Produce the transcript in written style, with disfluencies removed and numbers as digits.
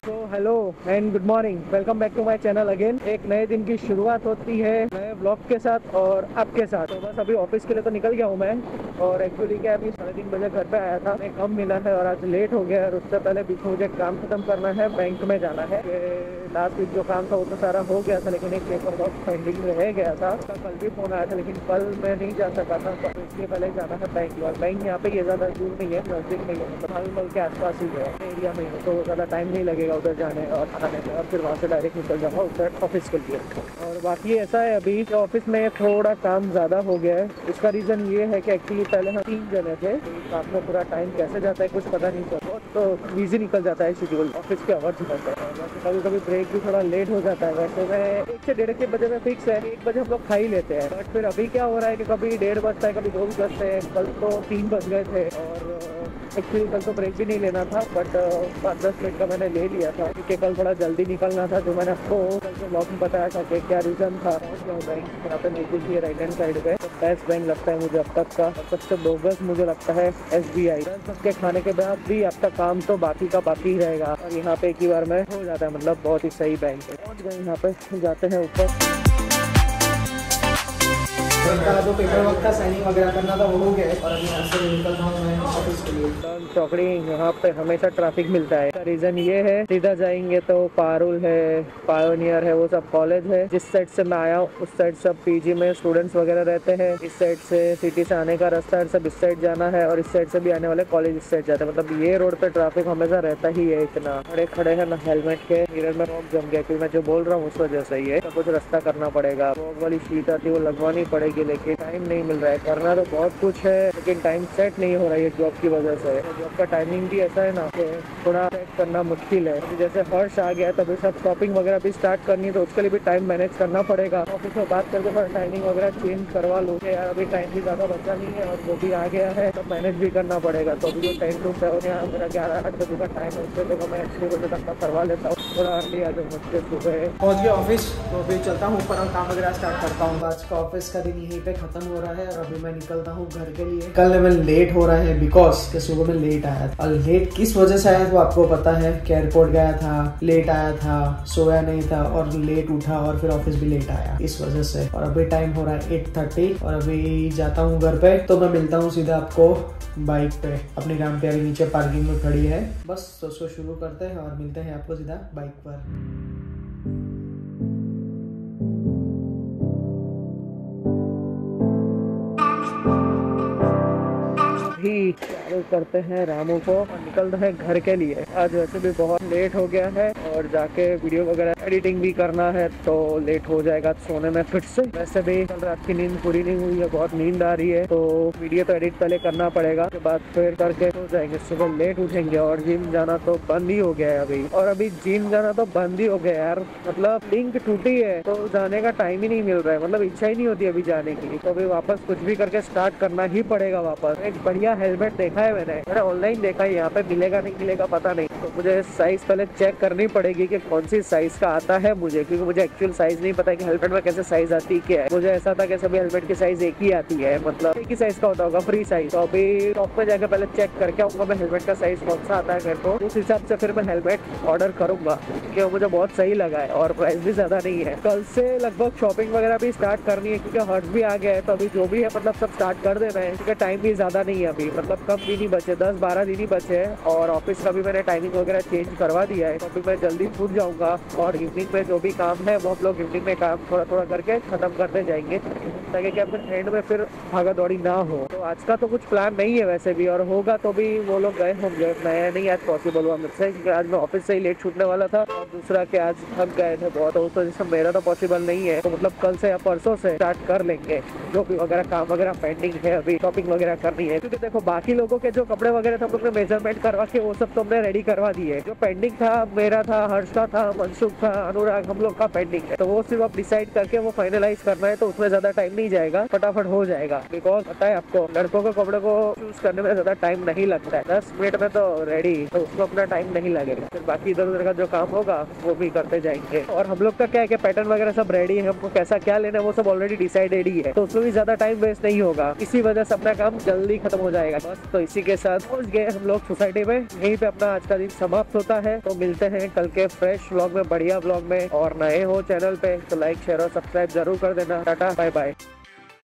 तो hello and good morning, welcome back to my channel again. एक नए दिन की शुरुआत होती है नए व्लॉग के साथ और आपके साथ। तो बस अभी ऑफिस के लिए तो निकल गया हूँ मैं। और एक्चुअली क्या, अभी 3:30 बजे घर पे आया था, मैं कम मिला है और आज लेट हो गया। और उससे पहले बीच में मुझे काम खत्म करना है, बैंक में जाना है। लास्ट वीक जो काम था वो तो सारा हो गया था, लेकिन एक पेपर वर्क पेंडिंग में रह गया था। उसका कल भी फोन आया था, लेकिन कल मैं नहीं जा सका था, तो इसलिए पहले जाना है बैंक। और बैंक यहाँ पे ये ज़्यादा दूर नहीं है, नजदीक नहीं है, मतलब मल के आसपास ही है, एरिया में ही, तो ज़्यादा टाइम नहीं लगेगा उधर जाने और आने में। और फिर वहाँ से डायरेक्ट निकल जाऊँगा उधर ऑफिस के लिए। और बाकी ऐसा है, अभी ऑफिस में थोड़ा काम ज़्यादा हो गया है। इसका रीज़न ये है कि एक्चुअली पहले हम 3 जने थे, साथ में पूरा टाइम कैसे जाता है कुछ पता नहीं चलता, तो ईजी निकल जाता है शेड्यूल, ऑफिस के आवर्स निकलता है। कभी कभी ब्रेक भी थोड़ा लेट हो जाता है। वैसे मैं 1 से 1:30 बजे में फिक्स है, 1 बजे हम लोग खा ही लेते हैं। बट फिर अभी क्या हो रहा है कि कभी 1:30 बजता है, कभी 2 भी बजते हैं। कल तो 3 बज गए थे। और एक्चुअली कल तो ब्रेक भी नहीं लेना था, बट 5-10 मिनट का मैंने ले लिया था, क्योंकि कल थोड़ा जल्दी निकलना था। जो मैंने आपको कल के ब्लॉग में बताया था कि क्या रीज़न था। बैंक यहाँ पे नजदीक ही राइट हैंड साइड पे बेस्ट बैंक लगता है मुझे अब तक का। सबसे बोगस मुझे लगता है SBI। 10 धक्के खाने के बाद भी आपका काम तो बाकी का बाकी ही रहेगा, और यहाँ पे एक ही बार में हो जाता है। मतलब बहुत ही सही बैंक है। पहुँच गए, यहाँ पे जाते हैं ऊपर। जो पेपर वर्क था, साइनिंग वगैरह करना था, वो हो गया है। और अभी यहाँ से निकल रहा हूँ मैं ऑफिस के लिए। चौकड़ी यहाँ पे हमेशा ट्रैफिक मिलता है। रीजन ये है, सीधा जाएंगे तो पारुल है, पायोनियर है, वो सब कॉलेज है। जिस साइड से मैं आया हूँ उस साइड सब PG में स्टूडेंट्स वगैरह रहते हैं। इस साइड से सिटी से आने का रास्ता है, सब इस साइड जाना है। और इस साइड से भी आने वाले कॉलेज इस साइड जाते हैं। मतलब ये रोड पे ट्रैफिक हमेशा रहता ही है। इतना खड़े खड़े है ना, हेलमेट के मिरर में रॉक जम गया, क्योंकि मैं जो बोल रहा हूँ उस वजह से ही है। कुछ रास्ता करना पड़ेगा, रॉक वाली शीट आती है वो लगवानी पड़ेगी, लेकिन टाइम नहीं मिल रहा है। करना तो बहुत कुछ है, लेकिन टाइम सेट नहीं हो रहा है जॉब की वजह से। जॉब का टाइमिंग भी ऐसा है ना कि थोड़ा सेट करना मुश्किल है। जैसे हर्ष आ गया, तभी सब शॉपिंग वगैरह भी स्टार्ट करनी है, तो उसके लिए भी टाइम मैनेज करना पड़ेगा। ऑफिस में बात करके मैं टाइमिंग वगैरह चेंज करवा लूँ यार, अभी टाइम भी ज़्यादा बचा नहीं है। और वो भी आ गया है तो मैनेज भी करना पड़ेगा। तो अभी जो 10 to 7 यहाँ मेरा 11-8 बजे का टाइम है, उससे देखो मैं 6 बजे तक का करवा लेता हूँ। थोड़ा अर्ली आ जाऊँ, मुझसे सुबह पहुँच गया ऑफिस। तो अभी चलता हूँ ऊपर और काम वगैरह स्टार्ट करता हूँ। आज का ऑफिस का दिन यहीं पे खत्म हो रहा है और अभी मैं निकलता हूँ घर के लिए। कल मैं लेट हो रहा है बिकॉज के सुबह में लेट आया था। और लेट किस वजह से आया वो आपको पता है कि एयरपोर्ट गया था, लेट आया था, सोया नहीं था और लेट उठा, और फिर ऑफिस भी लेट आया इस वजह से। और अभी टाइम हो रहा है 8:30 और अभी जाता हूँ घर पे। तो मैं मिलता हूँ सीधा आपको बाइक पे, अपनी राम प्यारी नीचे पार्किंग में खड़ी है। बस तो उसको शुरू करते हैं और मिलते हैं आपको सीधा बाइक पर। चालू करते हैं रामू को और निकल रहे हैं घर के लिए। आज वैसे भी बहुत लेट हो गया है और जाके वीडियो वगैरह एडिटिंग भी करना है, तो लेट हो जाएगा सोने में फिर से। वैसे भी कल रात की नींद पूरी नहीं हुई है, बहुत नींद आ रही है, तो वीडियो तो एडिट पहले करना पड़ेगा, उसके बाद फिर करके सो जाएंगे। सुबह लेट उठेंगे। और जिम जाना तो बंद ही हो गया है अभी, और अभी जिम जाना तो बंद ही हो गया यार। मतलब लिंक टूटी है तो जाने का टाइम ही नहीं मिल रहा है, मतलब इच्छा ही नहीं होती अभी जाने की। तो अभी वापस कुछ भी करके स्टार्ट करना ही पड़ेगा वापस। एक बढ़िया हेलमेट देखा है मैंने ऑनलाइन देखा है, यहाँ पे मिलेगा नहीं मिलेगा पता नहीं, तो मुझे साइज पहले चेक करनी पड़ेगी कि कौन सी साइज का आता है मुझे, क्योंकि मुझे एक्चुअल साइज नहीं पता है कि हेलमेट में कैसे साइज आती क्या है। मुझे ऐसा था कि सभी हेलमेट की साइज एक ही आती है, मतलब एक ही साइज का होता होगा, फ्री साइज। तो अभी शॉप पे जाकर पहले चेक करके आऊंगा मैं हेलमेट का साइज कौन सा आता है मेरे को, उस हिसाब से फिर मैं हेलमेट ऑर्डर करूंगा, क्योंकि मुझे बहुत सही लगा है और प्राइस भी ज्यादा नहीं है। कल से लगभग शॉपिंग वगैरह भी स्टार्ट करनी है, क्योंकि हर्ष भी आ गया है, तो अभी जो भी है मतलब सब स्टार्ट कर देना है, क्योंकि टाइम भी ज्यादा नहीं है अभी, मतलब कम दिन ही बचे, 10-12 दिन ही बचे हैं। और ऑफिस का भी मैंने टाइमिंग वगैरह चेंज करवा दिया है, तो अभी मैं जल्दी छूट जाऊंगा। और इवनिंग में जो भी काम है वो हम लोग इवनिंग में काम थोड़ा थोड़ा करके खत्म करते जाएंगे, ताकि क्या फिर एंड में फिर भागा दौड़ी ना हो। तो आज का तो कुछ प्लान नहीं है वैसे भी, और होगा तो भी वो लोग गए होंगे, मैं नहीं आज पॉसिबल हुआ मुझसे, क्योंकि आज मैं ऑफिस से ही लेट छूटने वाला था। और दूसरा कि आज थक गए थे बहुत, तो जैसे मेरा तो पॉसिबल नहीं है, तो मतलब कल से या परसों से स्टार्ट कर लेंगे जो भी वगैरह काम वगैरह पेंडिंग है। अभी शॉपिंग वगैरह करनी है, क्योंकि देखो बाकी लोगों के जो कपड़े वगैरह था हमने मेजरमेंट करवा के वो सब तो हमने रेडी करवा दिए। जो पेंडिंग था मेरा था, हर्ष का था, मनसुख था, अनुराग, हम लोग का पेंडिंग है, तो वो सिर्फ अब डिसाइड करके वो फाइनलाइज करना है। तो उसमें ज्यादा टाइम नहीं जाएगा, फटाफट हो जाएगा। बिकॉज पता है आपको, लड़कों के कपड़े को चूज करने में ज्यादा टाइम नहीं लगता है, 10 मिनट में तो रेडी, तो उसको अपना टाइम नहीं लगेगा। फिर बाकी इधर उधर का जो काम होगा वो भी करते जाएंगे। और हम लोग का क्या है कि पैटर्न वगैरह सब रेडी है, हमको कैसा क्या लेना है वो सब ऑलरेडी डिसाइडेड ही है, तो उसमें भी ज्यादा टाइम वेस्ट नहीं होगा। इसी वजह से अपना काम जल्दी खत्म हो जाएगा। बस तो इसी के साथ पहुंच गए हम लोग सोसाइटी में। यहीं पे अपना आज का दिन समाप्त होता है। तो मिलते हैं कल के फ्रेश व्लॉग में, बढ़िया व्लॉग में। और नए हो चैनल पे तो लाइक शेयर और सब्सक्राइब जरूर कर देना। Tata bye bye.